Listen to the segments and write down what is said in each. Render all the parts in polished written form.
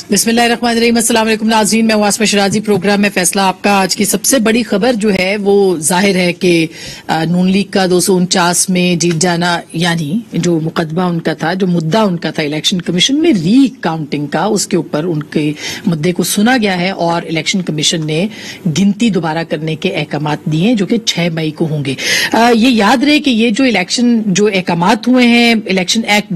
बिस्मिल्लाहिर्रहमानिर्रहीम। अस्सलाम वालेकुम नाज़रीन, मैं वास्मा शिराजी। प्रोग्राम में फैसला आपका। आज की सबसे बड़ी खबर जो है वो जाहिर है कि नून लीग का 249 में जीत जाना, यानी जो मुकदमा उनका था, जो मुद्दा उनका था इलेक्शन कमीशन में री काउंटिंग का, उसके ऊपर उनके मुद्दे को सुना गया है और इलेक्शन कमीशन ने गिनती दोबारा करने के अहकामात दिए जो कि 6 मई को होंगे। ये याद रहे कि ये जो इलेक्शन जो अहकामात हुए हैं इलेक्शन एक्ट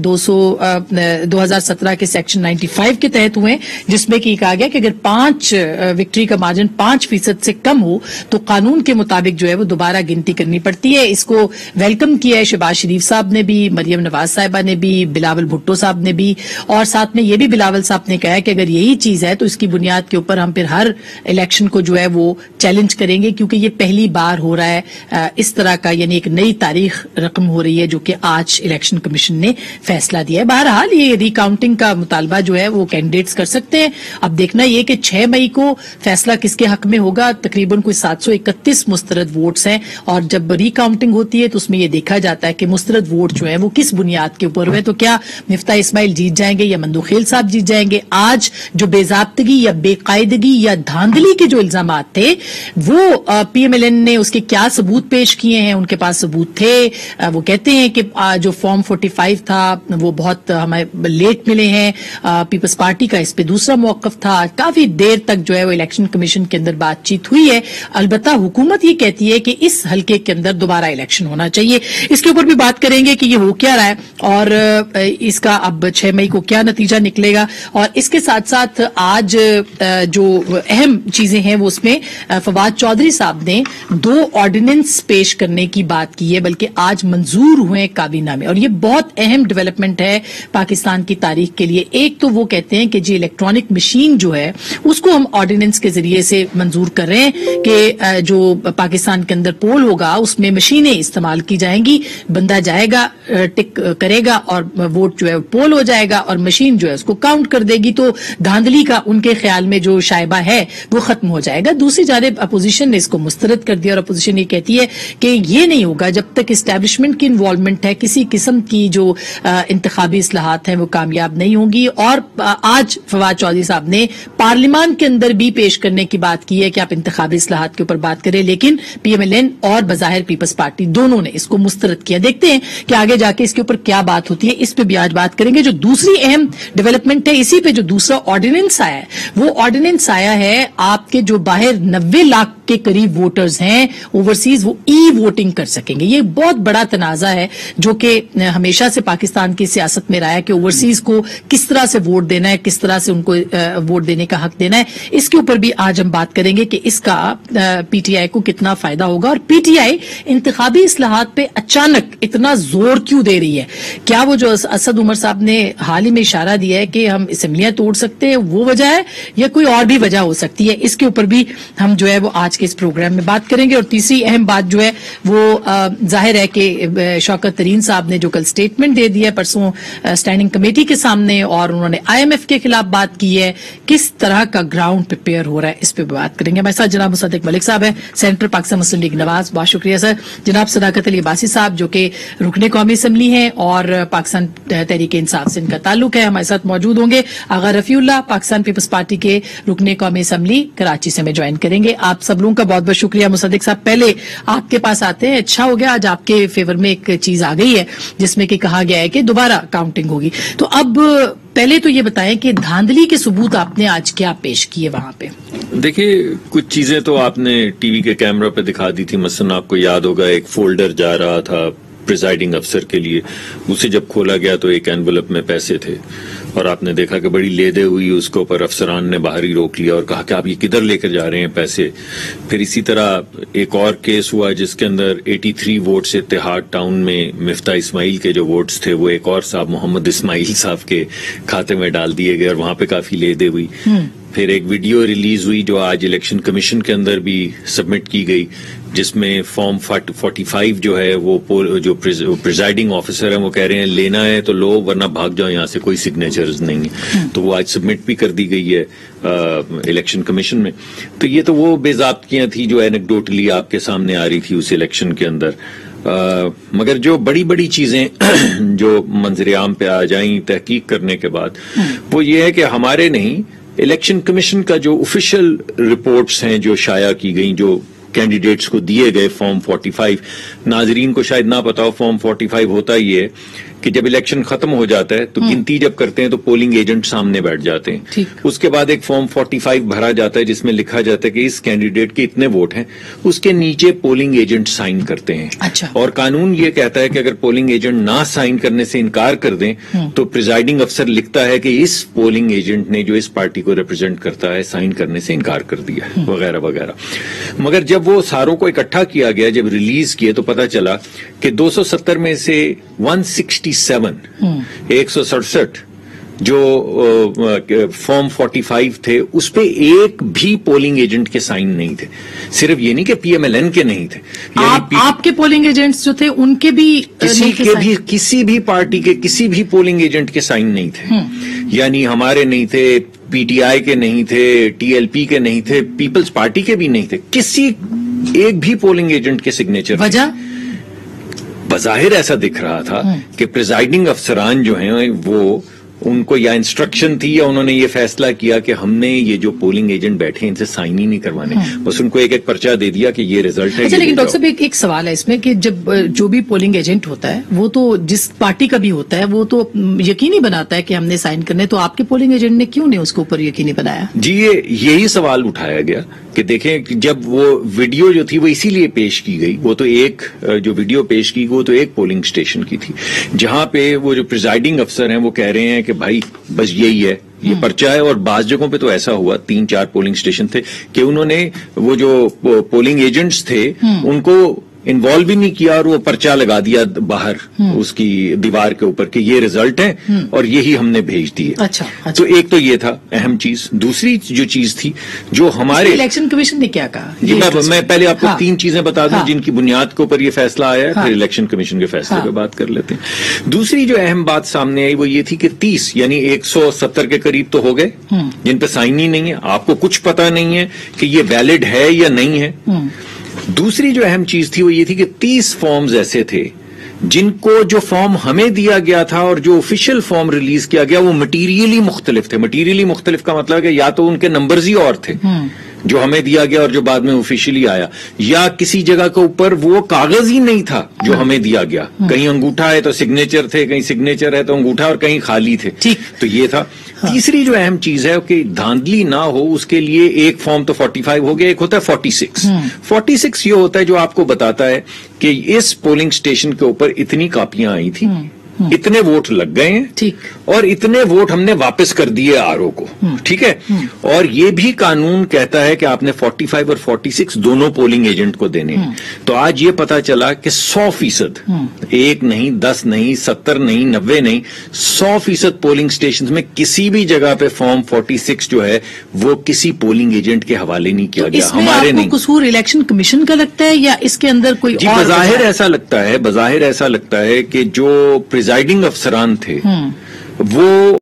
2017 के सेक्शन 95 के तहत हुए, जिसमें कि कहा गया कि अगर 5 विक्ट्री का मार्जिन 5% से कम हो तो कानून के मुताबिक जो है वो दोबारा गिनती करनी पड़ती है। इसको वेलकम किया है शहबाज शरीफ साहब ने भी, मरियम नवाज साहिबा ने भी, बिलावल भुट्टो साहब ने भी, और साथ में ये भी बिलावल साहब ने कहा है कि अगर यही चीज है तो इसकी बुनियाद के ऊपर हम फिर हर इलेक्शन को जो है वो चैलेंज करेंगे, क्योंकि ये पहली बार हो रहा है इस तरह का, यानी एक नई तारीख रकम हो रही है जो कि आज इलेक्शन कमीशन ने फैसला दिया है। बहरहाल ये रिकाउंटिंग का मुतालबा जो है वो कैंडिडेट्स कर सकते हैं। अब देखना ये कि 6 मई को फैसला किसके हक में होगा। तकरीबन कोई 731 मुस्तरद वोट्स हैं और जब रिकाउंटिंग होती है तो उसमें ये देखा जाता है कि मुस्तरद वोट जो है वो किस बुनियाद के ऊपर हुए। तो क्या मिफ्ता इस्माइल जीत जाएंगे या मंदुखेल साहब जीत जाएंगे। आज जो बेजाब्तगी या बेकायदगी या धांधली के जो इल्जामात थे वो पीएमएलएन ने उसके क्या सबूत पेश किए हैं, उनके पास सबूत थे। वो कहते हैं कि जो फॉर्म 45 था वो बहुत हमें लेट मिले हैं। पीपल्स पार्टी का इस पे दूसरा मौकफ था। काफी देर तक जो है वो इलेक्शन कमीशन के अंदर बातचीत हुई है। अलबत्ता हुकूमत ये कहती है कि इस हलके के अंदर दोबारा इलेक्शन होना चाहिए। इसके ऊपर भी बात करेंगे कि ये हो क्या रहा है और इसका अब 6 मई को क्या नतीजा निकलेगा। और इसके साथ साथ आज जो अहम चीजें हैं वो उसमें फवाद चौधरी साहब ने 2 ऑर्डिनेंस पेश करने की बात की है, बल्कि आज मंजूर हुए काबीना और ये बहुत अहम डेवलपमेंट है पाकिस्तान की तारीख के लिए। एक तो वो कहते हैं कि जी इलेक्ट्रॉनिक मशीन जो है उसको हम ऑर्डिनेंस के जरिए से मंजूर कर रहे हैं कि जो पाकिस्तान के अंदर पोल होगा उसमें मशीनें इस्तेमाल की जाएंगी, बंदा जाएगा टिक करेगा और वोट जो है पोल हो जाएगा और मशीन जो है उसको काउंट कर देगी। तो धांधली का उनके ख्याल में जो शायबा है वो खत्म हो जाएगा। दूसरी जानिब अपोजिशन ने इसको मुस्तरद कर दिया और अपोजिशन ये कहती है कि ये नहीं होगा जब तक इस्टेब्लिशमेंट की इन्वॉल्वमेंट है, किसी किस्म की जो इंतखाबी इस्लाहात हैं वो कामयाब नहीं होंगी। और आज फवाद चौधरी साहब ने पार्लियामान के अंदर भी पेश करने की बात की है कि आप इंतखाबी इस्लाहात के ऊपर बात करें, लेकिन पीएमएलएन और बज़ाहिर पीपल्स पार्टी दोनों ने इसको मुस्तरद किया। देखते हैं कि आगे जाके इसके ऊपर क्या बात होती है, इस पे भी आज बात करेंगे। जो दूसरी अहम डेवलपमेंट है इसी पे जो दूसरा ऑर्डिनेंस आया है वो ऑर्डिनेंस आया है आपके जो बाहर 90 लाख के करीब वोटर्स हैं ओवरसीज, वो ई वोटिंग कर सकेंगे। ये बहुत बड़ा तनाजा है जो कि हमेशा से पाकिस्तान की सियासत में रहा है कि ओवरसीज को किस तरह से वोट देना है, किस तरह से उनको वोट देने का हक देना है। इसके ऊपर भी आज हम बात करेंगे कि इसका पीटीआई को कितना फायदा होगा और पीटीआई इंतखाबी इस्लाहात पे अचानक इतना जोर क्यों दे रही है। क्या वो जो असद उमर साहब ने हाल ही में इशारा दिया है कि हम असेंबलियां तोड़ सकते हैं वो वजह है या कोई और भी वजह हो सकती है, इसके ऊपर भी हम जो है वो आज के इस प्रोग्राम में बात करेंगे। और तीसरी अहम बात जो है वो जाहिर है कि शौकत तरीन साहब ने जो कल स्टेटमेंट दे दिया परसों स्टैंडिंग कमेटी के सामने और उन्होंने आईएमएफ के खिलाफ बात की है, किस तरह का ग्राउंड प्रिपेयर हो रहा है इस पे बात करेंगे। हमारे साथ जनाब मुसद्दिक मलिक साहब हैं, central Pakistan Muslim League Nawaz, बहुत शुक्रिया सर। जनाब सदाकत अली अब्बासी साहब जो कि रुकने कौमी असम्बली हैं और पाकिस्तान तहरीक इंसाफ से इनका ताल्लुक है, हमारे साथ मौजूद होंगे। आगा रफीउल्लाह पाकिस्तान पीपल्स पार्टी के रुकने कौमी असम्बली कराची से हमें ज्वाइन करेंगे। आप सब लोगों का बहुत बहुत शुक्रिया। मुसद्दिक साहब पहले आपके पास आते हैं, अच्छा हो गया आज आपके फेवर में एक चीज आ गई है जिसमें कि कहा गया है कि दोबारा काउंटिंग होगी। तो अब पहले तो ये बताएं कि धांधली के सबूत आपने आज क्या पेश किए वहां पे। देखिए कुछ चीजें तो आपने टीवी के कैमरा पे दिखा दी थी। मसलन आपको याद होगा एक फोल्डर जा रहा था प्रिजाइडिंग अफसर के लिए, उसे जब खोला गया तो एक एनवलप में पैसे थे और आपने देखा कि बड़ी लेदे हुई उसके ऊपर अफसरान ने बाहर ही रोक लिया और कहा कि आप ये किधर लेकर जा रहे हैं पैसे। फिर इसी तरह एक और केस हुआ जिसके अंदर 83 वोट्स इत्तेहाद टाउन में मिफ्ता इस्माइल के जो वोट्स थे वो एक और साहब मोहम्मद इस्माइल साहब के खाते में डाल दिए गए और वहां पे काफी लेदे हुई। फिर एक वीडियो रिलीज हुई जो आज इलेक्शन कमीशन के अंदर भी सबमिट की गई जिसमें फॉर्म 45 जो है वो जो प्रिजाइडिंग ऑफिसर है वो कह रहे हैं लेना है तो लो वरना भाग जाओ यहाँ से, कोई सिग्नेचर्स नहीं है। तो वो आज सबमिट भी कर दी गई है इलेक्शन कमीशन में। तो ये तो वो बेज़ाब्तियां थी जो एनेक्डोटली आपके सामने आ रही थी उस इलेक्शन के अंदर। मगर जो बड़ी बड़ी चीजें जो मंजर आम पे आ जाएं तहकीक करने के बाद वो ये है कि हमारे नहीं الیکشن کمیشن کا جو آفیشیل رپورٹس ہیں جو شائع کی گئیں، جو کینڈیڈیٹس کو دیے گئے فارم 45، ناظرین کو شاید نہ پتا ہو فارم 45 ہوتا یہ ہے کہ جب الیکشن ختم ہو جاتا ہے تو گنتی جب کرتے ہیں تو پولنگ ایجنٹ سامنے بیٹھ جاتے ہیں، اس کے بعد ایک فارم 45 بھرا جاتا ہے جس میں لکھا جاتا ہے کہ اس کینڈیڈیٹ کے اتنے ووٹ ہیں، اس کے نیچے پولنگ ایجنٹ سائن کرتے ہیں۔ اور قانون یہ کہتا ہے کہ اگر پولنگ ایجنٹ نہ سائن کرنے سے انکار کر دیں تو پریزائڈنگ افسر لکھتا ہے کہ اس پولنگ ایجنٹ نے جو اس پارٹی کو ریپرزینٹ کرتا ہے سائن کرنے سے انکار کر دیا وغیرہ وغیرہ۔ مگر جب وہ ساروں کو اکٹھا کیا گیا، جب ریلیز کیے تو پتا چلا کہ 270 میں سے 167 جو فارم 45 تھے اس پہ ایک بھی پولنگ ایجنٹ کے سائن نہیں تھے۔ صرف یہ نہیں کہ پی ایم ایل این کے نہیں تھے، آپ کے پولنگ ایجنٹس جو تھے ان کے بھی کسی بھی پارٹی کے کسی بھی پولنگ ایجنٹ کے سائن نہیں تھے، یعنی ہمارے نہیں تھے، پی ٹی آئی کے نہیں تھے، ٹی ایل پی کے نہیں تھے، پیپلز پارٹی کے بھی نہیں تھے، کسی ایک بھی پولنگ ایجنٹ کے سگنیچر۔ وجہ بظاہر ایسا دکھ رہا تھا کہ پریزائڈنگ افسران جو ہیں وہ ان کو یا انسٹرکشن تھی یا انہوں نے یہ فیصلہ کیا کہ ہم نے یہ جو پولنگ ایجنٹ بیٹھے ان سے سائن ہی نہیں کروانے، بس ان کو ایک ایک پرچہ دے دیا کہ یہ ریزلٹ ہے۔ لیکن ڈاکٹر صاحب ایک سوال ہے اس میں کہ جب جو بھی پولنگ ایجنٹ ہوتا ہے وہ تو جس پارٹی کا بھی ہوتا ہے وہ تو یقینی بناتا ہے کہ ہم نے سائن کرنے، تو آپ کے پولنگ ایجنٹ نے کیوں نہیں اس کے اوپر یقینی بنایا؟ جی یہی سوال اٹھایا گیا کہ دیکھیں جب وہ ویڈیو جو تھی وہ اسی لیے پیش کی گئی، وہ تو ایک جو ویڈیو پیش کی وہ تو ایک پولنگ اسٹیشن کی تھی جہاں پہ وہ جو پریزائڈنگ افسر ہیں وہ کہہ رہے ہیں کہ بھائی بس یہی ہے، یہ پرچہ ہے۔ اور بعض جگہوں پہ تو ایسا ہوا 3-4 پولنگ اسٹیشن تھے کہ انہوں نے وہ جو پولنگ ایجنٹس تھے ان کو انوالو بھی نہیں کیا اور وہ پرچہ لگا دیا باہر اس کی دیوار کے اوپر کہ یہ ریزلٹ ہے اور یہی ہم نے بھیج دیے۔ تو ایک تو یہ تھا اہم چیز۔ دوسری جو چیز تھی جو ہمارے الیکشن کمیشن نے کیا کہا، جی میں پہلے آپ کو 3 چیزیں بتا دوں جن کی بنیاد کے اوپر یہ فیصلہ آیا ہے، پھر الیکشن کمیشن کے فیصلے پہ بات کر لیتے ہیں۔ دوسری جو اہم بات سامنے آئی وہ یہ تھی کہ 30 یعنی 170 کے قریب تو ہو گئے جن پہ سائن ہی نہیں ہے، آپ کو کچھ پتا نہیں ہے کہ یہ ویلڈ ہے یا نہیں ہے۔ دوسری جو اہم چیز تھی وہ یہ تھی کہ 30 فارمز ایسے تھے جن کو جو فارم ہمیں دیا گیا تھا اور جو آفیشیل فارم ریلیز کیا گیا وہ مٹیریلی مختلف تھے۔ مٹیریلی مختلف کا مطلب ہے کہ یا تو ان کے نمبرز ہی اور تھے جو ہمیں دیا گیا اور جو بعد میں آفیشیلی آیا، یا کسی جگہ کے اوپر وہ کاغذ ہی نہیں تھا جو ہمیں دیا گیا، کہیں انگوٹھا ہے تو سگنیچر تھے، کہیں سگنیچر ہے تو انگوٹھا اور کہیں خالی تھے۔ تو یہ تھا۔ تیسری جو اہم چیز ہے کہ دھاندلی نہ ہو اس کے لیے ایک فارم تو 45 ہو گیا، ایک ہوتا ہے 46۔ 46 یہ ہوتا ہے جو آپ کو بتاتا ہے کہ اس پولنگ اسٹیشن کے اوپر اتنی کاپیاں آئی تھی، اتنے ووٹ لگ گئے ہیں اور اتنے ووٹ ہم نے واپس کر دیے آر او کو، ٹھیک ہے۔ اور یہ بھی قانون کہتا ہے کہ آپ نے 45 اور 46 دونوں پولنگ ایجنٹ کو دینے ہیں۔ تو آج یہ پتا چلا کہ 100%، ایک نہیں، 10 نہیں، 70 نہیں، 90 نہیں، 100% پولنگ اسٹیشن میں کسی بھی جگہ پہ فارم 46 جو ہے وہ کسی پولنگ ایجنٹ کے حوالے نہیں کیا گیا، ہمارے نہیں۔ قصور الیکشن کمیشن کا لگتا ہے یا اس کے اندر کوئی اور؟ بظاہر ایسا لگتا ہے کہ جو پریزائڈنگ افسران تھے وہ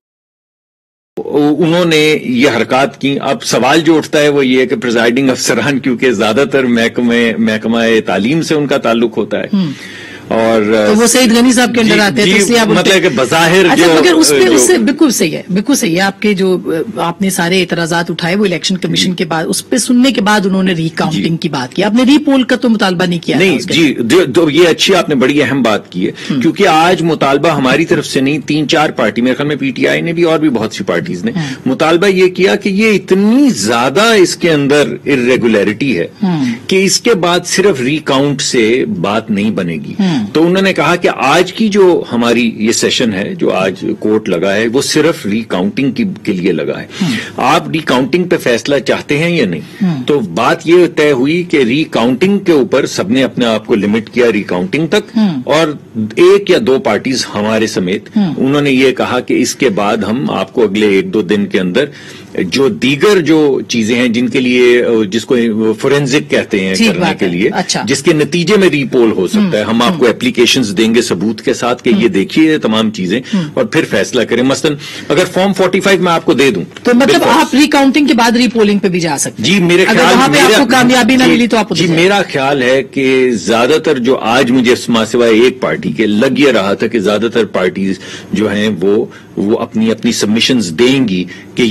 انہوں نے یہ حرکات کی۔ اب سوال جو اٹھتا ہے وہ یہ ہے کہ پریزائڈنگ افسران کیونکہ زیادہ تر محکمہ تعلیم سے ان کا تعلق ہوتا ہے اور وہ سعید غنی صاحب کے اندر آتے ہیں، تو اس لیے مطلب کہ بظاہر مگر اس پہ بالکل صحیح ہے، بالکل صحیح ہے آپ کے جو آپ نے سارے اعتراضات اٹھائے وہ الیکشن کمیشن کے بعد اس پہ سننے کے بعد انہوں نے ری کاؤنٹنگ کی بات کی، آپ نے ری پول کا تو مطالبہ نہیں کیا؟ نہیں جی، یہ اچھی آپ نے بڑی اہم بات کی ہے کیونکہ آج مطالبہ ہماری طرف سے نہیں، 3-4 پارٹی، میرے خیال میں پی ٹی آئی نے بھی اور بھی بہت سی پارٹیز نے مطالبہ یہ کیا کہ یہ اتنی زیادہ اس کے اندر irregularity ہے کہ اس کے بعد صرف ری کاؤنٹ سے بات نہیں بنے گی۔ تو انہوں نے کہا کہ آج کی جو ہماری یہ سیشن ہے جو آج کورٹ لگا ہے وہ صرف ری کاؤنٹنگ کے لیے لگا ہے، آپ ری کاؤنٹنگ پہ فیصلہ چاہتے ہیں یا نہیں؟ تو بات یہ طے ہوئی کہ ری کاؤنٹنگ کے اوپر سب نے اپنے آپ کو لمٹ کیا ری کاؤنٹنگ تک، اور 1 یا 2 پارٹیز ہمارے سمیت انہوں نے یہ کہا کہ اس کے بعد ہم آپ کو اگلے 1-2 دن کے اندر جو دیگر جو چیزیں ہیں جن کے لیے جس کو فورینزک کہتے ہیں کرنے کے لیے، جس کے نتیجے میں ری پول ہو سکتا ہے، ہم آپ کو اپلیکیشنز دیں گے ثبوت کے ساتھ کہ یہ دیکھیے تمام چیزیں اور پھر فیصلہ کریں۔ مثلا اگر فارم 45 میں آپ کو دے دوں تو مطلب آپ ری کاؤنٹنگ کے بعد ری پولنگ پہ بھی جا سکتے ہیں؟ جی میرے خیال کامیابی نہ ملی تو آپ جی میرا خیال ہے کہ زیادہ تر جو آج مجھے سوائے ایک پارٹی کے لگ یہ رہا تھا کہ زیادہ تر پارٹیز جو ہیں وہ اپنی سبمیشنز دیں گی کہ یہ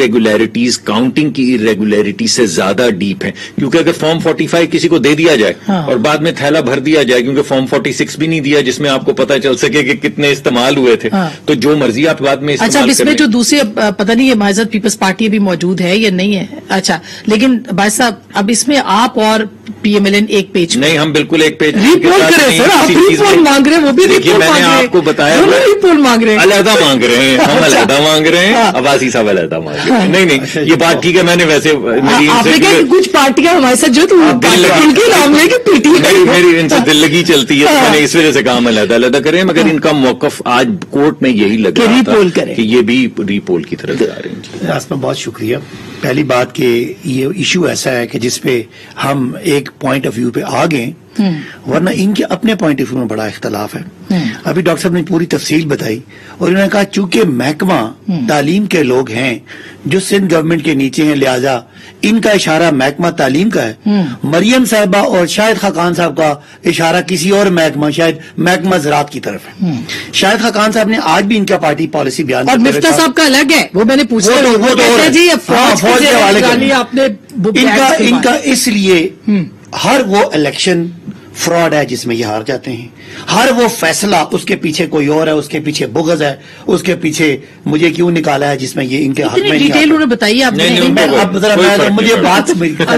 irregularities کاؤنٹنگ کی irregularities سے زیادہ ڈیپ ہیں, کیونکہ اگر فارم 45 کسی کو دے دیا جائے اور بعد میں تھیلا بھر دیا جائے, کیونکہ فارم 46 بھی نہیں دیا جس میں آپ کو پتا چل سکے کہ کتنے استعمال ہوئے تھے, تو جو مرضی آپ بعد میں اچھا, اب اس میں جو دوسرے پتہ نہیں ہے معزز پیپلز پارٹی ابھی موجود ہے یا نہیں ہے, اچھا, لیکن بھائی صاحب اب اس میں آپ اور پی ایم ایل این ایک پیج نہیں, ہم بالکل ایک پیج ریپورٹ کریں سر, آپ ریپورٹ مانگ رہے ہیں, وہ بھی ریپورٹ میں نے آپ کو بتایا ریپورٹ مانگ رہے ہیں, علیحدہ مانگ رہے ہیں, ہم علیحدہ مانگ رہے ہیں, عباسی صاحب علیحدہ مانگ رہے ہیں. نہیں یہ بات ٹھیک ہے, میں نے ویسے آپ نے کہا کہ کچھ پارٹیاں ہمارے ساتھ جو ان کے نام لے کے پیٹی میری ان سے دل لگی چلتی ہے, میں نے اس وجہ سے کہا ہم علیحدہ علیحدہ کریں, مگر ان کا موقف آج کورٹ میں یہی لگ رہا تھا کہ یہ بھی ری پول کی طرف جا رہے ہیں. آپ کا بہت شکریہ. پہلی بات کہ یہ ایشو ایسا ہے کہ جس پہ ہم ایک پوائنٹ آف ویو پہ آ گئے, ورنہ ان کے اپنے پوائنٹ آف ویو میں بڑا اختلاف ہے. ابھی ڈاکٹر صاحب نے پوری تفصیل بتائی اور انہوں نے کہا چونکہ محکمہ تعلیم کے لوگ ہیں جو سندھ گورنمنٹ کے نیچے ہیں, لہذا ان کا اشارہ محکمہ تعلیم کا ہے. مریم صاحبہ اور شاہد خاقان صاحب کا اشارہ کسی اور محکمہ, شاید محکمہ زراعت کی طرف ہے. شاہد خاقان صاحب نے آج بھی ان کا پارٹی پالیسی بیان اور مفتہ صاحب کا الگ ہے, وہ میں نے پوچھا جی فوج کے حوالے آپ نے ان کا اس لیے ہر وہ الیکشن فراڈ ہے جس میں یہ ہار جاتے ہیں, ہر وہ فیصلہ اس کے پیچھے کوئی اور ہے, اس کے پیچھے بغض ہے, اس کے پیچھے مجھے کیوں نکالا ہے جس میں یہ ان کے حق میں ڈیٹیل انہیں بتائیے آپ نے. مجھے بات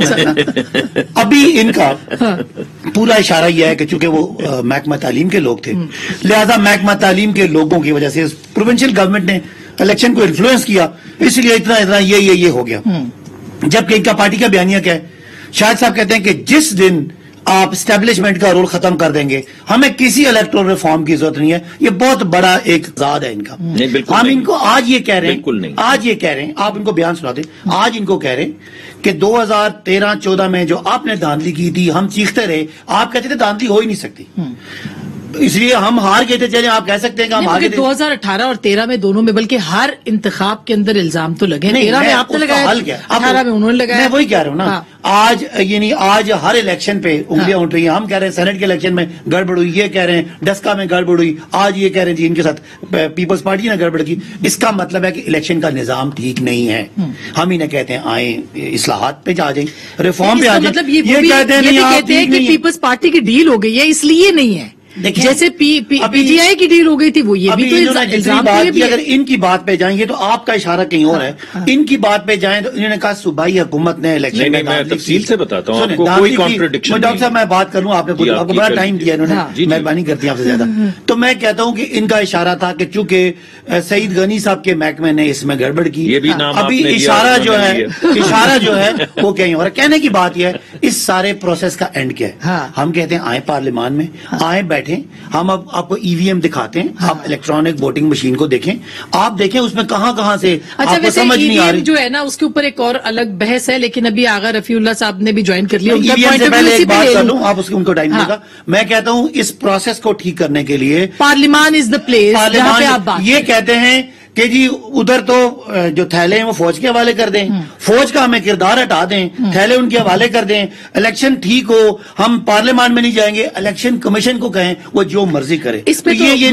ابھی ان کا پورا اشارہ یہ ہے کہ چونکہ وہ محکمہ تعلیم کے لوگ تھے, لہذا محکمہ تعلیم کے لوگوں کی وجہ سے پروونشل گورنمنٹ نے الیکشن کو انفلوئنس کیا, اس لیے اتنا یہ ہو گیا. جبکہ ان کا پارٹی کا بیانیہ کیا ہے, شاہد صاحب کہتے ہیں کہ جس دن آپ اسٹیبلشمنٹ کا رول ختم کر دیں گے ہمیں کسی الیکٹورل ریفارم کی ضرورت نہیں ہے. یہ بہت بڑا ایک زاد ہے ان کا. ہم ان کو آج یہ کہہ رہے ہیں, آج یہ کہہ رہے ہیں, آپ ان کو بیان سنا دیں, آج ان کو کہہ رہے ہیں کہ 2013-14 میں جو آپ نے دھاندلی کی تھی ہم چیختے رہے, آپ کہتے تھے دھاندلی ہو ہی نہیں سکتی, اس لیے ہم ہار گئے تھے. چلے آپ کہہ سکتے ہیں کہ ہم ہار گئے تھے 2018 اور 13 میں دونوں میں, بلکہ ہر انتخاب کے اندر الزام تو لگے. 13 میں آپ نے لگایا, 18 میں انہوں نے لگایا. میں وہی کہہ رہا ہوں نا, آج یعنی آج ہر الیکشن پہ انگلیاں اٹھ رہی ہیں. ہم کہہ رہے ہیں سینٹ کے الیکشن میں گڑبڑ ہوئی, یہ کہہ رہے ہیں ڈسکا میں گڑبڑ ہوئی, آج یہ کہہ رہے ہیں جی ان کے ساتھ پیپلز پارٹی نے گڑبڑ کی. اس کا مطلب ہے کہ الیکشن کا نظام ٹھیک نہیں ہے. ہم انہیں کہتے ہیں آئیں اصلاحات پہ جا جائیں, ریفارم پہ آ جائیں. یہ کہتے ہیں کہ پیپلز پارٹی کی ڈیل ہو گئی ہے اس لیے نہیں ہے, جیسے پی ٹی آئی کی ڈیل ہو گئی تھی, وہ یہ بھی تو الزام. اگر ان کی بات پہ جائیں گے تو آپ کا اشارہ کہیں اور ہے, ان کی بات پہ جائیں تو انہوں نے کہا صوبائی حکومت نے الیکشن میں تفصیل سے بتاتا ہوں آپ کو, کوئی کانٹرڈکشن نہیں. ڈاکٹر صاحب میں بات کروں, آپ نے آپ کو بڑا ٹائم دیا انہوں نے, مہربانی کرتی ہیں آپ سے زیادہ. تو میں کہتا ہوں کہ ان کا اشارہ تھا کہ چونکہ سعید غنی صاحب کے محکمے نے اس میں گڑبڑ کی, ابھی اشارہ جو ہے وہ کہیں اور. کہنے کی بات یہ ہے اس سارے پروسیس کا اینڈ کیا ہے. ہم کہتے ہیں آئیں پارلیمان میں, آئیں بیٹھیں, ہم اب آپ کو ای وی ایم دکھاتے ہیں, آپ الیکٹرانک ووٹنگ مشین کو دیکھیں, آپ دیکھیں اس میں کہاں سے آپ کو سمجھ نہیں آ رہی. جو ہے نا اس کے اوپر ایک اور الگ بحث ہے, لیکن ابھی آغا رفیع اللہ صاحب نے بھی جوائن کر لیا. پہلے ایک بات کر لوں, آپ ان کو ٹائم دے گا. میں کہتا ہوں اس پروسیس کو ٹھیک کرنے کے لیے پارلیمان از دا پلیس جہاں پہ آپ بات یہ کہتے ہیں کہ جی ادھر تو جو تھیلے ہیں وہ فوج کے حوالے کر دیں, فوج کا ہمیں کردار ہٹا دیں, تھیلے ان کے حوالے کر دیں, الیکشن ٹھیک ہو, ہم پارلیمان میں نہیں جائیں گے, الیکشن کمیشن کو کہیں وہ جو مرضی کرے. اس پہ یہ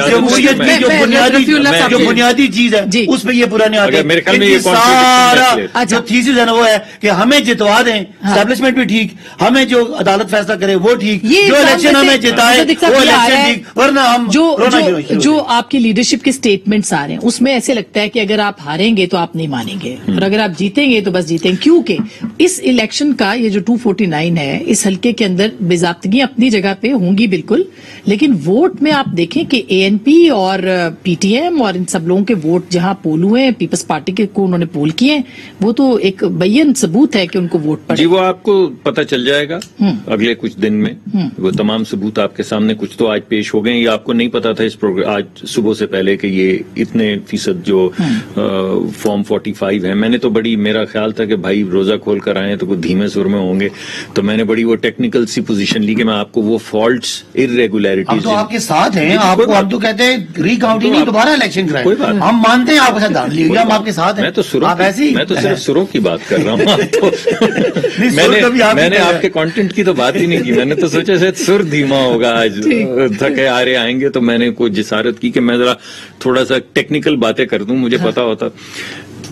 جو بنیادی چیز ہے اس پہ یہ پورا نہیں آتے. سارا جو تھیسس ہے نا وہ ہے کہ ہمیں جتوا دیں, اسٹیبلشمنٹ بھی ٹھیک, ہمیں جو عدالت فیصلہ کرے وہ ٹھیک, جو الیکشن ہمیں جتائے وہ الیکشن ٹھیک, ورنہ ہم جو آپ کی لیڈرشپ کے اسٹیٹمنٹس آ رہے ہیں اس میں ایسے لگتا ہے کہ اگر آپ ہاریں گے تو آپ نہیں مانیں گے, اور اگر آپ جیتیں گے تو بس جیتیں گے. کیونکہ اس الیکشن کا یہ جو 249 ہے اس حلقے کے اندر بے اپنی جگہ پہ ہوں گی بالکل, لیکن ووٹ میں آپ دیکھیں کہ اے این پی اور پی ٹی ایم اور ان سب لوگوں کے ووٹ جہاں پول ہوئے ہیں, پیپلز پارٹی کے کو انہوں نے پول کیے ہیں, وہ تو ایک بین ثبوت ہے کہ ان کو ووٹ پڑے. جی وہ آپ کو پتہ چل جائے گا اگلے کچھ دن میں, وہ تمام ثبوت آپ کے سامنے. کچھ تو آج پیش ہو گئے, یہ آپ کو نہیں پتا تھا اس پروگرام آج صبح سے پہلے کہ یہ اتنے فیصد جو فارم 45 ہے. میں نے تو بڑی, میرا خیال تھا کہ بھائی روزہ کھول کر آئے تو کچھ دھیمے سر میں ہوں گے, تو میں نے بڑی وہ ٹیکنیکل سی پوزیشن لی کہ میں آپ کو وہ فالٹس ارریگولیرٹیز آپ کے ساتھ ہیں. آپ کو ہم تو کہتے ہیں ری کاؤنٹنگ نہیں, دوبارہ الیکشن کرائیں. ہم مانتے ہیں آپ کے ساتھ دھاندلی ہوئی, ہم آپ کے ساتھ ہیں. میں تو صرف سروں کی بات کر رہا ہوں. میں نے آپ کے کانٹینٹ کی تو بات ہی نہیں کی. میں نے تو سوچا شاید سر دھیما ہوگا, آج تھکے آرے آئیں گے, تو میں نے کوئی جسارت کی کہ میں ذرا تھوڑا سا ٹیکنیکل باتیں کر دوں, مجھے پتا ہوتا.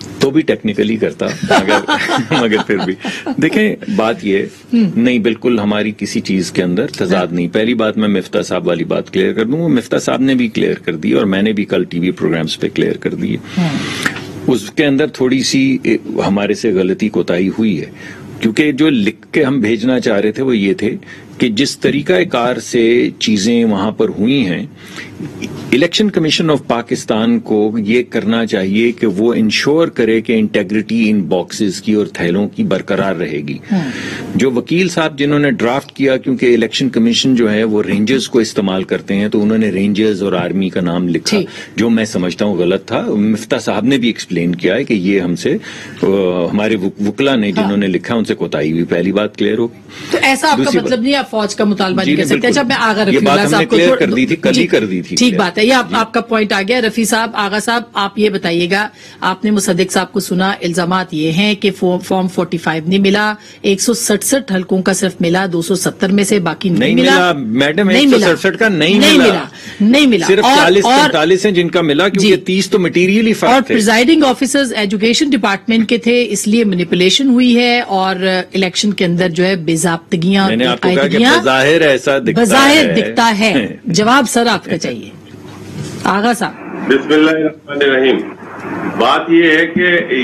تو بھی ٹیکنیکلی کرتا مگر پھر بھی دیکھیں بات یہ نہیں، بالکل ہماری کسی چیز کے اندر تضاد نہیں. پہلی بات میں مفتاح صاحب والی بات کلیئر کر دوں، وہ مفتاح صاحب نے بھی کلیئر کر دی اور میں نے بھی کل ٹی وی پروگرامز پہ کلیئر کر دی. اس کے اندر تھوڑی سی ہمارے سے غلطی کوتاہی ہوئی ہے، کیونکہ جو لکھ کے ہم بھیجنا چاہ رہے تھے وہ یہ تھے کہ جس طریقہ کار سے چیزیں وہاں پر ہوئی ہیں، الیکشن کمیشن آف پاکستان کو یہ کرنا چاہیے کہ وہ انشور کرے کہ انٹیگریٹی ان باکسز کی اور تھیلوں کی برقرار رہے گی. جو وکیل صاحب جنہوں نے ڈرافٹ کیا، کیونکہ الیکشن کمیشن جو ہے وہ رینجرز کو استعمال کرتے ہیں، تو انہوں نے رینجرز اور آرمی کا نام لکھا، جو میں سمجھتا ہوں غلط تھا. مفتاح صاحب نے بھی ایکسپلین کیا ہے کہ یہ ہم سے ہمارے وکلا نے جنہوں نے لکھا ان سے کوتاہی ہوئی. پہلی بات کلیئر ہوگی. تو ایسا آپ کا مطلب نہیں آپ فوج کا مطالبہ نہیں کر سکتے. اچھا میں آغا رفیع اللہ صاحب کو کلیئر کر دی تھی، کل ہی کر دی تھی. ٹھیک بات ہے، یہ آپ کا پوائنٹ آ گیا. رفیع صاحب، آغا صاحب آپ یہ بتائیے گا، آپ نے مصدق صاحب کو سنا، الزامات یہ ہیں کہ فارم 45 نہیں ملا، 167 حلقوں کا صرف ملا، 270 میں سے باقی نہیں ملا. میڈم 167 کا نہیں ملا، صرف 40-45 ہیں جن کا ملا، کیونکہ 30 تو مٹیریلی فرق تھے. اور پریزائڈنگ آفیسرز ایجوکیشن ڈپارٹمنٹ کے تھے، اس لیے مینیپولیشن ہوئی ہے اور الیکشن کے اندر جو ہے باضابطگیاں میں نے آپ کو کہا کہ بظاہر ایسا بظاہر دکھتا ہے. جواب سر آپ کا چاہیے. آغا صاحب. بسم اللہ الرحمن الرحیم. بات یہ ہے کہ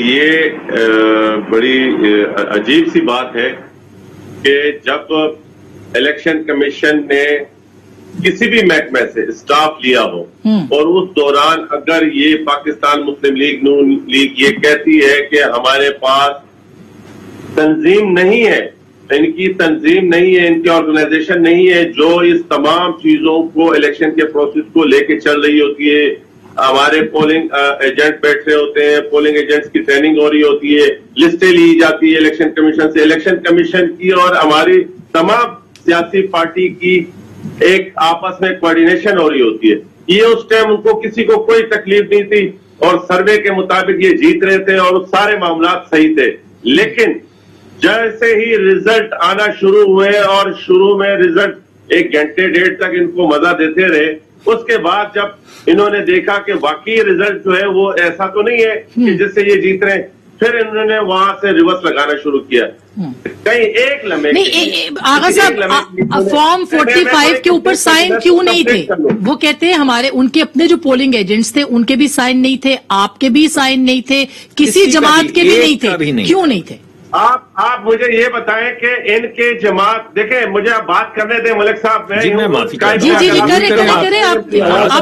یہ بڑی عجیب سی بات ہے کہ جب الیکشن کمیشن نے کسی بھی محکمے سے اسٹاف لیا ہو اور اس دوران اگر یہ پاکستان مسلم لیگ نون لیگ یہ کہتی ہے کہ ہمارے پاس تنظیم نہیں ہے، ان کی تنظیم نہیں ہے، ان کی آرگنائزیشن نہیں ہے جو اس تمام چیزوں کو الیکشن کے پروسیس کو لے کے چل رہی ہوتی ہے. ہمارے پولنگ ایجنٹ بیٹھ رہے ہوتے ہیں، پولنگ ایجنٹس کی ٹریننگ ہو رہی ہوتی ہے، لسٹیں لی جاتی ہے الیکشن کمیشن سے، الیکشن کمیشن کی اور ہماری تمام سیاسی پارٹی کی ایک آپس میں کوارڈینیشن ہو رہی ہوتی ہے. یہ اس ٹائم ان کو کسی کو کوئی تکلیف نہیں تھی اور سروے کے مطابق یہ جیت رہے تھے اور سارے معاملات صحیح تھے. لیکن جیسے ہی رزلٹ آنا شروع ہوئے اور شروع میں رزلٹ 1 گھنٹے 1.5 تک ان کو مزہ دیتے رہے، اس کے بعد جب انہوں نے دیکھا کہ واقعی رزلٹ جو ہے وہ ایسا تو نہیں ہے کہ جس سے یہ جیت رہے ہیں، پھر انہوں نے وہاں سے ریورس لگانا شروع کیا. کہیں ایک لمحے آغا صاحب فارم 45 کے اوپر سائن کیوں نہیں تھے؟ وہ کہتے ہیں ہمارے ان کے اپنے جو پولنگ ایجنٹس تھے ان کے بھی سائن نہیں تھے، آپ کے بھی سائن نہیں تھے، کسی جماعت کے بھی نہیں تھے. کیوں نہیں تھے؟ آپ مجھے یہ بتائیں کہ ان کے جماعت، دیکھیں مجھے آپ بات کرنے دیں ملک صاحب. جی کریں آپ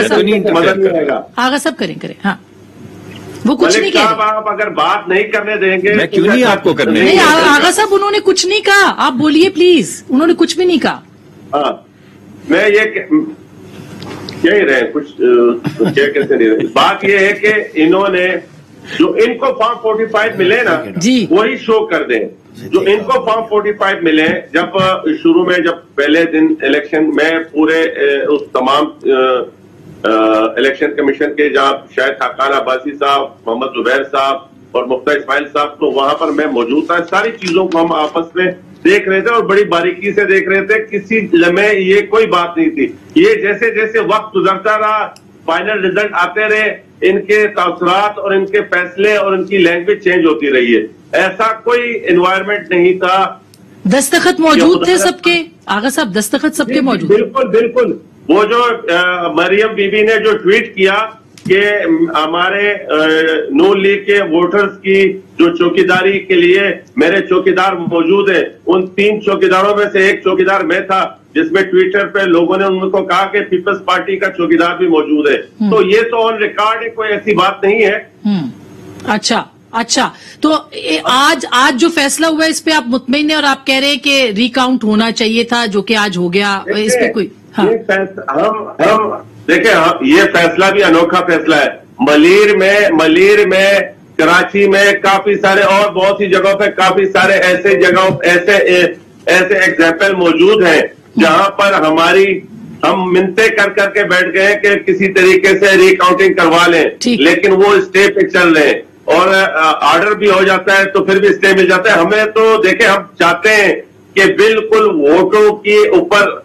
آغا صاحب کریں. ہاں وہ کچھ نہیں کہہ رہے. آپ اگر بات نہیں کرنے دیں گے میں کیوں نہیں آپ کو کرنے نہیں. آغا صاحب انہوں نے کچھ نہیں کہا، آپ بولیے پلیز. انہوں نے کچھ بھی نہیں کہا. ہاں میں یہ کہہ ہی رہے کچھ کیسے نہیں رہے. بات یہ ہے کہ انہوں نے جو ان کو فارم 45 ملے نا وہی شو کر دیں. جو ان کو فارم 45 ملے جب شروع میں جب پہلے دن الیکشن میں پورے اس تمام الیکشن کمیشن کے جہاں شاید خاقان عباسی صاحب، محمد زبیر صاحب اور مفتاح اسماعیل صاحب، تو وہاں پر میں موجود تھا. ساری چیزوں کو ہم آپس میں دیکھ رہے تھے اور بڑی باریکی سے دیکھ رہے تھے. کسی لمحے یہ کوئی بات نہیں تھی. یہ جیسے جیسے وقت گزرتا رہا، فائنل رزلٹ آتے رہے، ان کے تاثرات اور ان کے فیصلے اور ان کی لینگویج چینج ہوتی رہی ہے. ایسا کوئی انوائرمنٹ نہیں تھا. دستخط موجود تھے سب کے. آغا صاحب دستخط سب کے موجود. بالکل. وہ جو مریم بی بی نے جو ٹویٹ کیا کہ ہمارے نون لیگ کے ووٹرز کی جو چوکیداری کے لیے میرے چوکیدار موجود ہیں، ان 3 چوکیداروں میں سے ایک چوکیدار میں تھا، جس میں ٹویٹر پہ لوگوں نے ان کو کہا کہ پیپلز پارٹی کا چوکیدار بھی موجود ہے. تو یہ تو آن ریکارڈ ہے، کوئی ایسی بات نہیں ہے. اچھا تو آج جو فیصلہ ہوا ہے اس پہ آپ مطمئن ہیں اور آپ کہہ رہے ہیں کہ ریکاؤنٹ ہونا چاہیے تھا جو کہ آج ہو گیا. اس پہ کوئی ہم دیکھیں یہ فیصلہ بھی انوکھا فیصلہ ہے. ملیر میں کراچی میں کافی سارے اور بہت سی جگہوں پہ کافی سارے ایسے جگہوں ایسے ایگزامپل موجود ہیں جہاں پر ہم منتیں کر کے بیٹھ گئے کہ کسی طریقے سے ریکاؤنٹنگ کروا لیں، لیکن وہ اسٹے پہ چل رہے ہیں اور آرڈر بھی ہو جاتا ہے تو پھر بھی اسٹے مل جاتا ہے. ہمیں تو دیکھیں ہم چاہتے ہیں کہ بالکل ووٹوں کے اوپر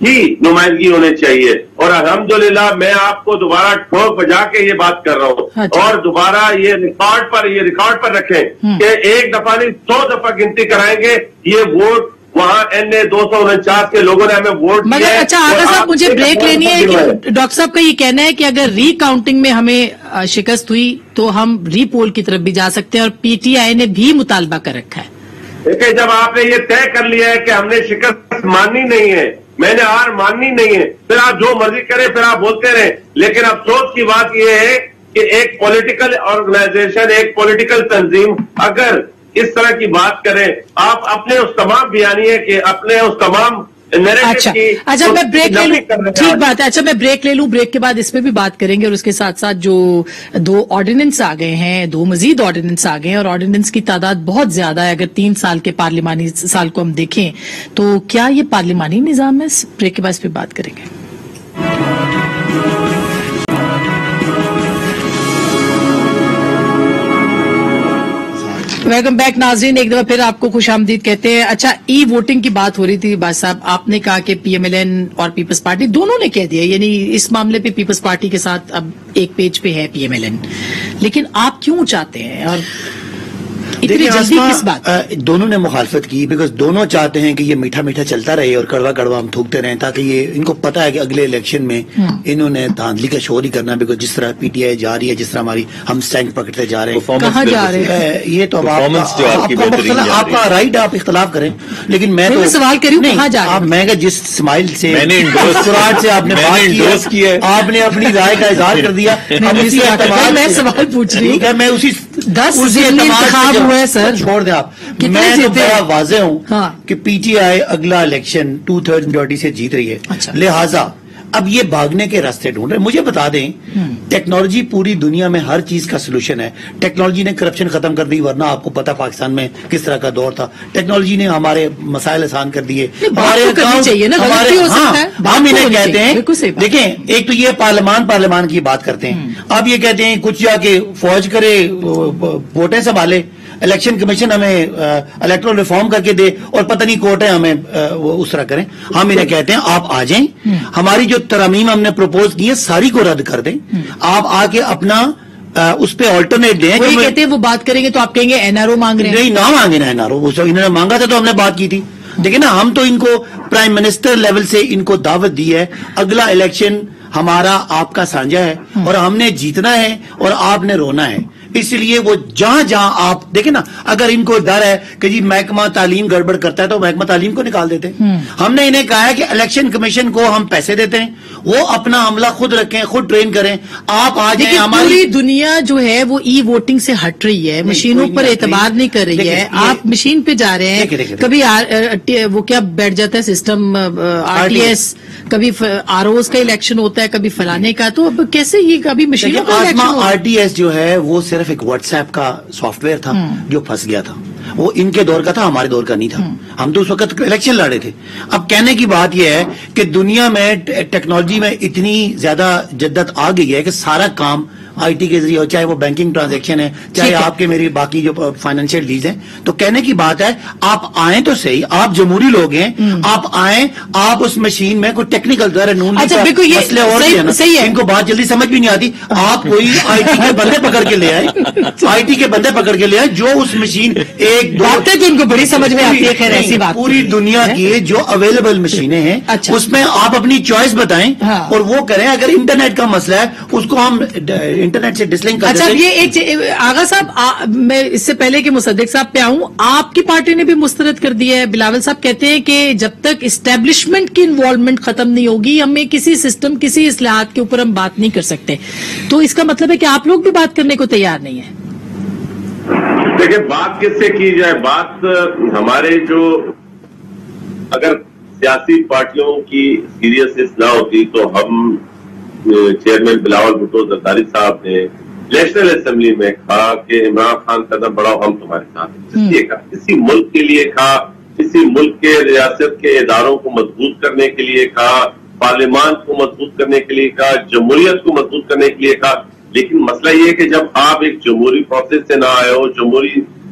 ہی نمائندگی ہونی چاہیے. اور الحمدللہ میں آپ کو دوبارہ ٹھوک بجا کے یہ بات کر رہا ہوں اور دوبارہ یہ ریکارڈ پر رکھیں کہ ایک دفعہ نہیں 100 دفعہ گنتی کرائیں گے. یہ ووٹ وہاں NA 249 کے لوگوں نے ہمیں ووٹ دیا. مگر اچھا آغا صاحب مجھے بریک لینی ہے کہ ڈاکٹر صاحب کا یہ کہنا ہے کہ اگر ری کاؤنٹنگ میں ہمیں شکست ہوئی تو ہم ری پول کی طرف بھی جا سکتے ہیں اور PTI نے بھی مطالبہ کر رکھا ہے. دیکھیں جب آپ نے یہ طے کر لیا ہے کہ ہم نے شکست ماننی نہیں ہے, میں نے ہار ماننی نہیں ہے, پھر آپ جو مرضی کریں پھر آپ بولتے رہیں. لیکن افسوس کی بات یہ ہے کہ ایک پولیٹیکل آرگنائزیشن, ایک پولیٹیکل تنظیم اگر اس طرح کی بات کریں, آپ اپنے اس تمام بیانیے کے اپنے اس تمام اچھا میں بریک لے لوں, ٹھیک بات ہے. اچھا میں بریک لے لوں, بریک کے بعد اس پہ بھی بات کریں گے اور اس کے ساتھ ساتھ جو 2 آرڈیننس آ گئے ہیں, 2 مزید آرڈیننس آ گئے ہیں اور آرڈیننس کی تعداد بہت زیادہ ہے. اگر 3 سال کے پارلیمانی سال کو ہم دیکھیں تو کیا یہ پارلیمانی نظام ہے؟ بریک کے بعد اس پہ بات کریں گے. ویلکم بیک ناظرین, ایک دفعہ پھر آپ کو خوش آمدید کہتے ہیں. اچھا ای ووٹنگ کی بات ہو رہی تھی باز صاحب, آپ نے کہا کہ PMLN اور پیپلز پارٹی دونوں نے کہہ دیا, یعنی اس معاملے پہ پیپلز پارٹی کے ساتھ اب ایک پیج پہ ہے PMLN, لیکن آپ کیوں چاہتے ہیں اور اتنی جلدی کس بات؟ دونوں نے مخالفت کی بیکاز دونوں چاہتے ہیں کہ یہ میٹھا میٹھا چلتا رہے اور کڑوا کڑوا ہم تھوکتے رہیں, تاکہ یہ ان کو پتا ہے کہ اگلے الیکشن میں انہوں نے دھاندلی کا شور ہی کرنا. بیکاز جس طرح PTI جا رہی ہے, جس طرح ہماری ہم سٹینڈ پکڑتے جا رہے ہیں, کہاں جا رہے ہیں, یہ تو آپ کا رائٹ, آپ اختلاف کریں, لیکن میں تو سوال کری ہوں کہاں جا رہے ہیں. میں جس اسمائل سے مسکراہٹ سے آپ نے بات کی ہے, آپ نے اپنی رائے کا اظہار کر دیا. میں سوال پوچھ رہی ہوں, میں اسی 10 انتخاب ہوئے سر, چھوڑ دیں آپ. میں تو بڑا واضح ہوں کہ PTI اگلا الیکشن 2/3 میجورٹی سے جیت رہی ہے, لہٰذا اب یہ بھاگنے کے راستے ڈھونڈ رہے. مجھے بتا دیں, ٹیکنالوجی پوری دنیا میں ہر چیز کا سلوشن ہے. ٹیکنالوجی نے کرپشن ختم کر دی, ورنہ آپ کو پتا پاکستان میں کس طرح کا دور تھا. ٹیکنالوجی نے ہمارے مسائل آسان کر دیے. ہم انہیں کہتے ہیں, دیکھیں ایک تو یہ پارلیمان کی بات کرتے ہیں, آپ یہ کہتے ہیں کچھ جا کے فوج کرے, ووٹیں سنبھالے, الیکشن کمیشن ہمیں الیکٹرل ریفارم کر کے دے, اور پتہ نہیں کوٹیں ہمیں اس طرح کریں. ہم انہیں کہتے ہیں آپ آ جائیں, ہماری جو ترامیم ہم نے پروپوز کی ہے ساری کو رد کر دیں, آپ آ کے اپنا اس پہ آلٹرنیٹ دیں. وہ کہتے ہیں وہ بات کریں گے تو آپ کہیں گے NRO مانگ رہے ہیں. نہیں, نہ مانگے نا NRO, انہوں نے مانگا تھا تو ہم نے بات کی تھی. دیکھیں نا, ہم تو ان کو پرائم منسٹر لیول سے ان کو دعوت دی ہے, اگلا الیکشن ہمارا آپ کا سانجا ہے اور ہم نے جیتنا ہے اور آپ نے رونا ہے. اس لیے وہ جہاں جہاں آپ دیکھیں نا, اگر ان کو ڈر ہے کہ جی محکمہ تعلیم گڑبڑ کرتا ہے تو محکمہ تعلیم کو نکال دیتے ہیں. ہم نے انہیں کہا ہے کہ الیکشن کمیشن کو ہم پیسے دیتے ہیں, وہ اپنا عملہ خود رکھیں, خود ٹرین کریں. آپ آ جائیں. ہماری دنیا جو ہے وہ ای ووٹنگ سے ہٹ رہی ہے, مشینوں پر اعتماد نہیں کر رہی ہے. آپ مشین پہ جا رہے ہیں, کبھی وہ کیا بیٹھ جاتا ہے سسٹم RTS, کبھی ROs کا الیکشن ہوتا ہے, کبھی فلانے کا, تو اب کیسے یہ کبھی مشینوں کا الیکشن. RTS جو ہے وہ صرف ایک واٹس ایپ کا سافٹ ویئر تھا جو پھنس گیا تھا. وہ ان کے دور کا تھا, ہمارے دور کا نہیں تھا. ہم تو اس وقت الیکشن لڑے تھے. اب کہنے کی بات یہ ہے کہ دنیا میں ٹیکنالوجی میں اتنی زیادہ جدت آ گئی ہے کہ سارا کام IT کے ذریعے, چاہے وہ بینکنگ ٹرانزیکشن ہے, چاہے آپ کے میری باقی جو فائنینشیل ڈیلز ہیں. تو کہنے کی بات ہے آپ آئیں تو صحیح, آپ جمہوری لوگ ہیں, آپ آئیں, آپ اس مشین میں کوئی ٹیکنیکل مسئلے اور ان کو بات جلدی سمجھ بھی نہیں آتی. آپ کوئی IT کے بندے پکڑ کے لے آئے, IT کے بندے پکڑ کے لے آئے جو اس مشین 1-2 ان کو بڑی سمجھ میں آتی ہے. خیر ایسی بات, پوری دنیا کی جو اویلیبل مشینیں ہیں اس میں آپ اپنی چوائس بتائیں اور وہ کریں. اگر انٹرنیٹ کا مسئلہ ہے اس کو ہم انٹرنیٹ سے ڈسلنک کر دیتے ہیں. اچھا, یہ ایک آغا صاحب, میں اس سے پہلے کہ مصدق صاحب پہ آؤں, آپ کی پارٹی نے بھی مسترد کر دیا ہے. بلاول صاحب کہتے ہیں کہ جب تک اسٹیبلشمنٹ کی انوالومنٹ ختم نہیں ہوگی ہمیں کسی سسٹم, کسی اصلاحات کے اوپر ہم بات نہیں کر سکتے. تو اس کا مطلب ہے کہ آپ لوگ بھی بات کرنے کو تیار نہیں ہیں. دیکھیں بات کس سے کی جائے, بات ہمارے جو اگر سیاسی پارٹیوں کی سیریس اصلاح ہوتی تو ہم چیئرمین بلاول بھٹو زرداری صاحب نے نیشنل اسمبلی میں کہا کہ عمران خان قدم بڑھاؤ ہم تمہارے ساتھ ہیں. کسی ملک کے لیے کہا, کسی ملک کے ریاست کے اداروں کو مضبوط کرنے کے لیے کہا, پارلیمان کو مضبوط کرنے کے لیے کہا, جمہوریت کو مضبوط کرنے کے لیے کہا. لیکن مسئلہ یہ ہے کہ جب آپ ایک جمہوری پروسیس سے نہ آئے ہو, جمہوری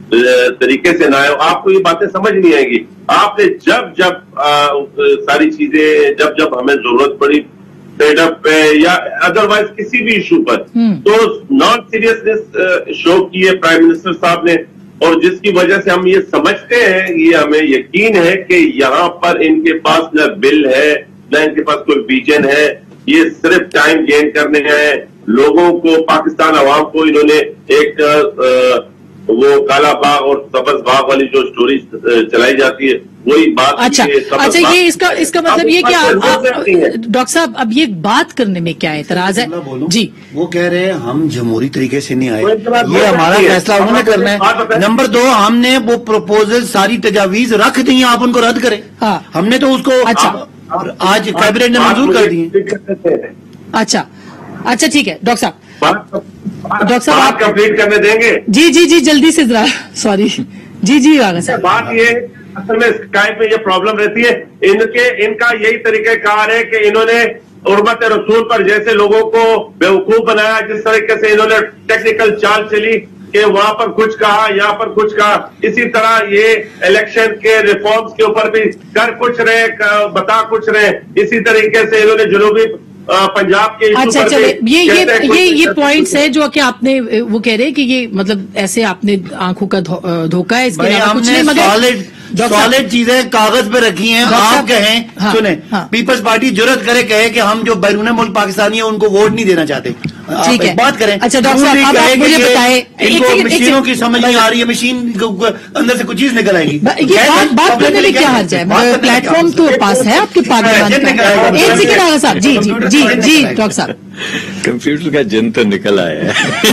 तरीके से ना आए, आपको ये बातें समझ नहीं आएगी। आपने जब सारी चीजें जब हमें जरूरत पड़ी ट्रेड-अप पे या अदरवाइज किसी भी इशू पर, तो नॉन सीरियसनेस शो की है प्राइम मिनिस्टर साहब ने, और जिसकी वजह से हम ये समझते हैं, ये हमें यकीन है कि यहाँ पर इनके पास न बिल है न इनके पास कोई विजन है, ये सिर्फ टाइम गेन करने हैं। लोगों को, पाकिस्तान अवाम को इन्होंने एक वो काला बाग और सब्ज बाग वाली जो स्टोरी चलाई जाती है, वही बात। अच्छा, ये इसका मतलब ये कि डॉक्टर साहब अब ये बात करने में क्या एतराज है? जी, वो कह रहे हैं हम जमहूरी तरीके से नहीं आए, ये हमारा फैसला उन्होंने करना है। नंबर 2, हमने वो प्रपोजल सारी तजावीज रख दी, आप उनको रद्द करें। हमने तो उसको आज कैबिनेट ने मंजूर कर दी। अच्छा ठीक है डॉक्टर साहब आप कंप्लीट करने देंगे? जी जल्दी से जरा, सॉरी। जी रागा साहब, बात ये असल में स्काइप में ये प्रॉब्लम रहती है, इनका यही तरीक़ाकार है कि इन्होंने उर्मत रसूल पर जैसे लोगों को बेवकूफ बनाया, जिस तरीके से इन्होंने टेक्निकल चाल चली कि वहां पर कुछ कहा, यहाँ पर कुछ कहा, इसी तरह ये इलेक्शन के रिफॉर्म्स के ऊपर भी कर कुछ रहे, बता कुछ रहे, इसी तरीके से इन्होंने जुनूबी पंजाब के अच्छा चले ये पॉइंट्स है जो कि आपने वो कह रहे हैं कि ये मतलब ऐसे आपने आंखों का धोखा है, इसके अलावा कुछ नहीं, मगर सॉलिड चीजें कागज पे रखी हैं। आप कहें, सुने, पीपल्स पार्टी जुर्रत करे कहे कि हम जो बैरून मुल्क पाकिस्तानी है उनको वोट नहीं देना चाहते। ठीक है, बात करें। अच्छा डॉक्टर साहब, आप मुझे बताएं, इनको मशीनों की समझ नहीं आ रही है, मशीन अंदर से कुछ चीज निकल आएगी। बात करने में क्या हर्ज है? प्लेटफॉर्म तो पास है आपके पार्लियामेंट का। एक सेकंड आगा साहब, जी डॉक्टर साहब, कंप्यूटर का जिन तो निकल आया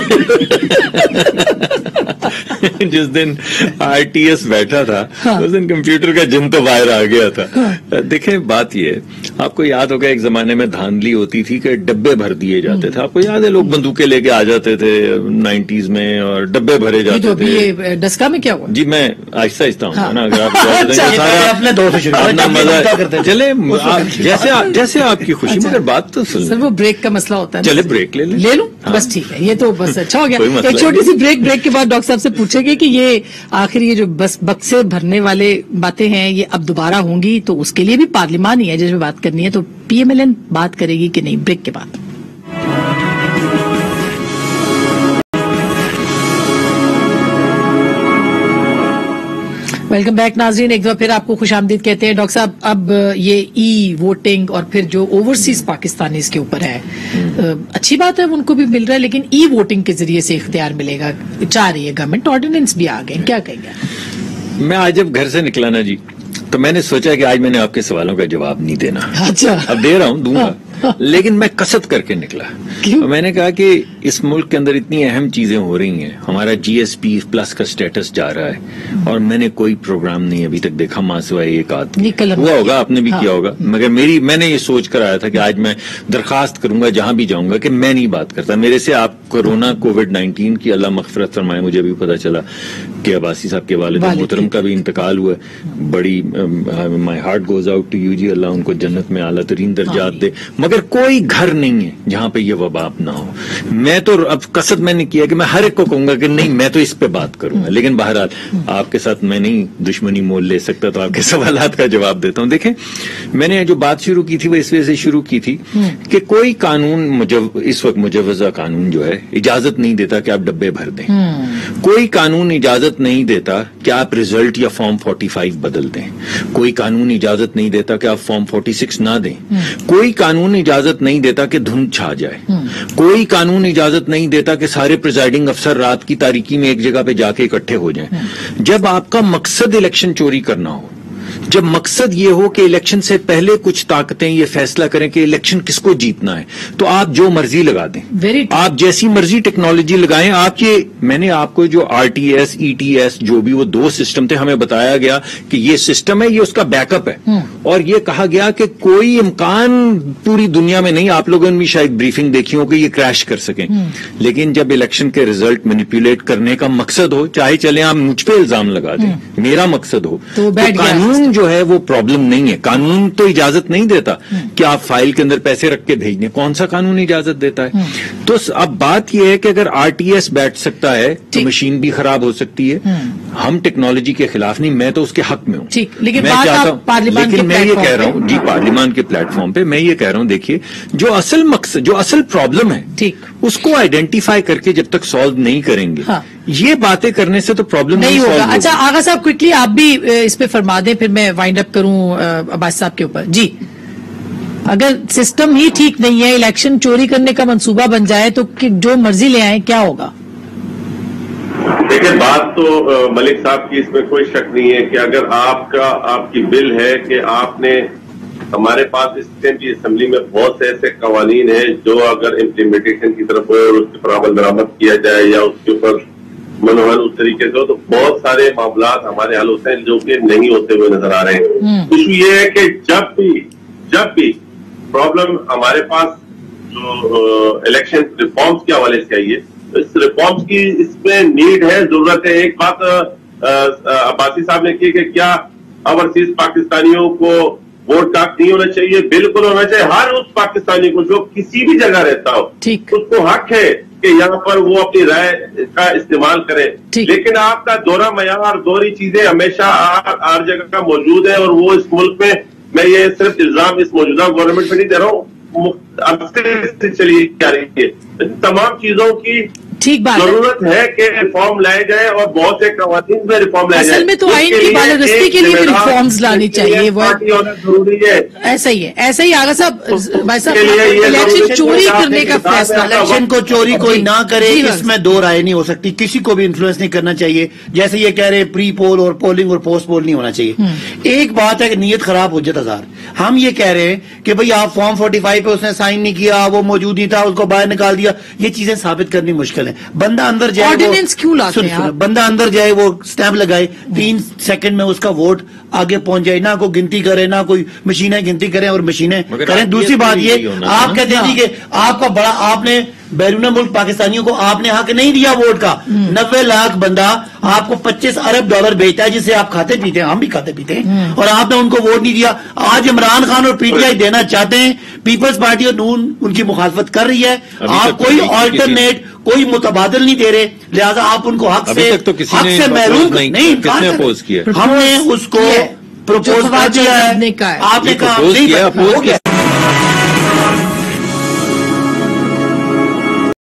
है। जिस दिन आरटीएस बैठा था, उस दिन कंप्यूटर का जिन तो बाहर आ गया था। देखें, बात ये है, आपको याद होगा एक जमाने में धांधली होती थी कि डब्बे भर दिए जाते थे। आपको याद है, लोग बंदूकें लेके आ जाते थे 90s में और डब्बे भरे जाते थे। ये डस्का में क्या हुआ? जी, मैं आहिस्ता हूँ ना, अगर आप अपने दोस्तों से अपना मजा चले, जैसे आपकी खुशी, मगर बात तो सुन। सर, वो ब्रेक का मसला होता है, चले ब्रेक ले लूं? बस ठीक है, ये तो बस अच्छा हो गया। एक छोटी सी ब्रेक के बाद डॉक्टर साहब से पूछेंगे कि ये आखिर ये जो बस बक्से भरने वाले बातें हैं, ये अब दोबारा होंगी, तो उसके लिए भी पार्लियामान ही है जिसमें बात करनी है, तो पीएमएलएन बात करेगी कि नहीं, ब्रेक के बाद। वेलकम बैक नाजरीन, एक बार फिर आपको खुशामदीद कहते हैं। डॉक्टर साहब, अब ये ई वोटिंग और फिर जो ओवरसीज पाकिस्तानीज के ऊपर है, अच्छी बात है, उनको भी मिल रहा है, लेकिन ई वोटिंग के जरिए से इख्तियार मिलेगा, चाह रही है गवर्नमेंट, ऑर्डिनेंस भी आ गए, क्या कहेंगे? मैं आज जब घर से निकला ना जी, तो मैंने सोचा कि आज मैंने आपके सवालों का जवाब नहीं देना। अच्छा, अब दे रहा हूँ, दूंगा, लेकिन मैं कसरत करके निकला। तो मैंने कहा कि इस मुल्क के अंदर इतनी अहम चीजें हो रही हैं, हमारा जीएसपी प्लस का स्टेटस जा रहा है, और मैंने कोई प्रोग्राम नहीं अभी तक देखा, मां सिवाय एक आदमी हुआ होगा, आपने भी किया होगा, मगर मैंने ये सोच कर आया था कि आज मैं दरखास्त करूंगा जहां भी जाऊंगा कि मैं नहीं बात करता। मेरे से आप कोविड-19 की अल्लाह मगफिरत फरमाए, मुझे भी पता चला कि अब्बासी साहब के वालिद मोहतरम का भी इंतकाल हुआ। बड़ी my heart goes out to you ji, Allah उनको जन्नत में आला तरीन दर्जात दे, मगर कोई घर नहीं है जहां पे ये वबा ना हो। मैं तो अब कसद मैंने किया कि मैं हर एक को कहूंगा कि नहीं, मैं तो इस पे बात करूंगा, लेकिन बहरहाल आपके साथ मैं नहीं दुश्मनी मोल ले सकता, तो आपके सवालात का जवाब देता हूं। देखें, मैंने जो बात शुरू की थी वो इस वजह से शुरू की थी कि कोई कानून इस वक्त मुजवजा कानून जो है इजाजत नहीं देता कि आप डब्बे भर दें। कोई कानून इजाजत नहीं देता कि आप रिजल्ट या फॉर्म 45 बदल दें। कोई कानून इजाजत नहीं देता कि आप फॉर्म 46 ना दें। कोई कानून इजाजत नहीं देता कि धुंध छा जाए। कोई कानून इजाजत नहीं देता कि सारे प्रिजाइडिंग अफसर रात की तारीकी में एक जगह पे जाके इकट्ठे हो जाएं। जब आपका मकसद इलेक्शन चोरी करना हो, जब मकसद ये हो कि इलेक्शन से पहले कुछ ताकतें ये फैसला करें कि इलेक्शन किसको जीतना है, तो आप जो मर्जी लगा दें, आप जैसी मर्जी टेक्नोलॉजी लगाएं। आप ये, मैंने आपको जो आरटीएस ईटीएस जो भी वो 2 सिस्टम थे, हमें बताया गया कि ये सिस्टम है, ये उसका बैकअप है, और ये कहा गया कि कोई इम्कान पूरी दुनिया में नहीं, आप लोगों ने भी शायद ब्रीफिंग देखी हो कि ये क्रैश कर सकें। लेकिन जब इलेक्शन के रिजल्ट मैनिपुलेट करने का मकसद हो, चाहे चले आप मुझ पे इल्जाम लगा दें, मेरा मकसद हो, तो कानून جو ہے وہ پرابلم نہیں ہے. قانون تو اجازت نہیں دیتا کہ آپ فائل کے اندر پیسے رکھ کے بھیج دیں. کون سا قانون اجازت دیتا ہے؟ تو اب بات یہ ہے کہ اگر آر ٹی ایس بیٹھ سکتا ہے تو مشین بھی خراب ہو سکتی ہے. ہم ٹیکنالوجی کے خلاف نہیں, میں تو اس کے حق میں ہوں. لیکن میں چاہتا ہوں, لیکن میں یہ کہہ رہا ہوں جی پارلیمان کے پلیٹ فارم پہ میں یہ کہہ رہا ہوں, دیکھیے جو اصل مقصد, جو اصل پرابلم ہے اس کو آئیڈینٹیفائی کر کے جب تک سالو نہیں کریں گے, یہ باتیں کرنے سے تو پرابلم نہیں ہوگا. اچھا آغا صاحب کوئکلی آپ بھی اس پہ فرما دیں, پھر میں وائنڈ اپ کروں عباس صاحب کے اوپر. جی, اگر سسٹم ہی ٹھیک نہیں ہے, الیکشن چوری کرنے کا منصوبہ بن جائے تو جو مرضی لے آئیں, کیا ہوگا؟ دیکھیں بات تو ملک صاحب کی اس میں کوئی شک نہیں ہے کہ اگر آپ کی بل ہے کہ آپ نے, ہمارے پاس اس اسمبلی میں بہت سے ایسے قوانین ہیں جو اگر امپلیمنٹیشن کی طرف ہو اور اس کے پر عمل درآمد کیا جائے یا اس کے اوپر منوہن اس طریقے سے ہو تو بہت سارے معاملات ہمارے حل ہوتے ہیں جو کہ نہیں ہوتے ہوئے نظر آ رہے ہیں. ایشو یہ ہے کہ جب بھی پرابلم ہمارے پاس جو الیکشن ریفارمز کے حوالے سے آئی ہے, اس ریفارمز کی اس میں نیڈ ہے, ضرورت ہے. ایک بات عباسی صاحب نے کی کہ کیا اوورسیز پاکستانیوں کو ووٹ کاسٹ نہیں ہونا چاہیے؟ بالکل ہونا چاہیے. ہر اس پاکستانی کو جو کسی بھی جگہ رہتا ہو اس کو حق ہے کہ یہاں پر وہ اپنی رائے کا استعمال کرے. لیکن آپ کا دورہ معیار, دوہری چیزیں ہمیشہ ہر جگہ کا موجود ہے, اور وہ اس ملک میں یہ صرف الزام اس موجودہ گورنمنٹ پہ نہیں دے رہا ہوں, عرصے سے چلی جا رہی ہے. تمام چیزوں کی ضرورت ہے کہ ریفارم لائے جائے, اور بہت سے قوانین میں ریفارم لائے جائے. اصل میں تو آئین کی بالادستی کے لیے بھی ریفارمز لانی چاہیے, وہ ضروری ہے. ایسا ہی آغا صاحب, بھائی صاحب الیکشن چوری کرنے کا فیصلہ, الیکشن کو چوری کوئی نہ کرے, اس میں دو رائے نہیں ہو سکتی. کسی کو بھی انفلوئنس نہیں کرنا چاہیے. جیسے یہ کہہ رہے پری پول اور پولنگ اور پوسٹ پول نہیں ہونا چاہیے. ایک بات ہے کہ نیت خراب حجت ہزار. ہم یہ کہہ رہے ہیں کہ بھئی آپ فارم 45 پہ اس نے سائن نہیں کیا, وہ موجود نہیں تھا, اس کو باہر نکال دیا. یہ چیزیں ثابت کرنی مشکل ہے. بندہ اندر جائے, آرڈیننس کیوں لاتے ہیں؟ بندہ اندر جائے, وہ سٹیمپ لگائے, 3 سیکنڈ میں اس کا ووٹ آگے پہنچ جائے. نہ کوئی گنتی کرے, نہ کوئی مشینیں گنتی کریں, اور مشینیں کریں. دوسری بات یہ, آپ کہتے ہیں کہ آپ کا بڑا, آپ نے بیرون ملک پاکستانیوں کو آپ نے حق نہیں دیا ووٹ کا. 90 لاکھ بندہ آپ کو $25 ارب بھیجتا ہے, جسے آپ کھاتے پیتے ہیں, ہم بھی کھاتے پیتے ہیں, اور آپ نے ان کو ووٹ نہیں دیا. آج عمران خان اور پی ٹی آئی دینا چاہتے ہیں, پیپلز پارٹی اور نون ان کی مخالفت کر رہی ہے. آپ کوئی آلٹرنیٹ, کوئی متبادل نہیں دے رہے, لہذا آپ ان کو حق سے محروم نہیں. ہم نے اس کو پروپوز کر دیا ہے, آپ نے کہا